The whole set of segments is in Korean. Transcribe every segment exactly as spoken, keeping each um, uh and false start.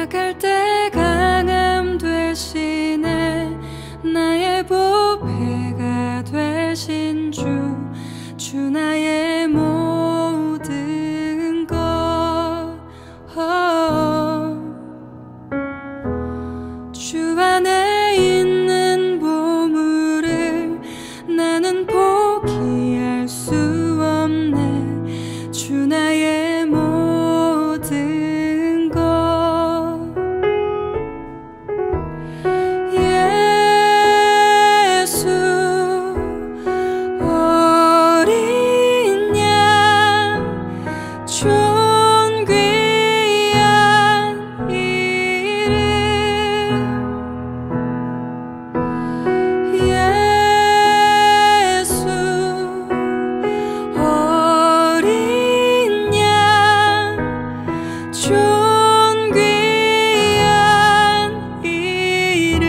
약할 때 강함 되시네. 나의 보배가 되신 주, 주 나의 모든 것. 주 안에 있는 보물을 나는 포기할 수 없네. 주 나의 모든 것. 예수 어린 양 존귀한 이름. 예수 어린 양 존귀한 이름.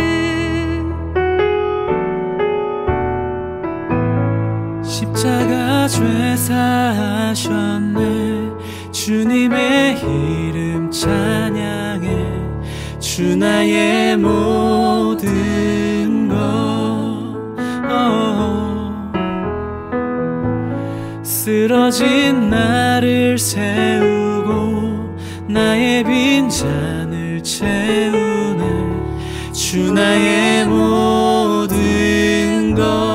십자가 죄사하셨네. 주님의 이름 찬양해. 주 나의 모든 것. 어. 쓰러진 나를 세우고 나의 빈잔을 채우네. 주 나의 모든 것.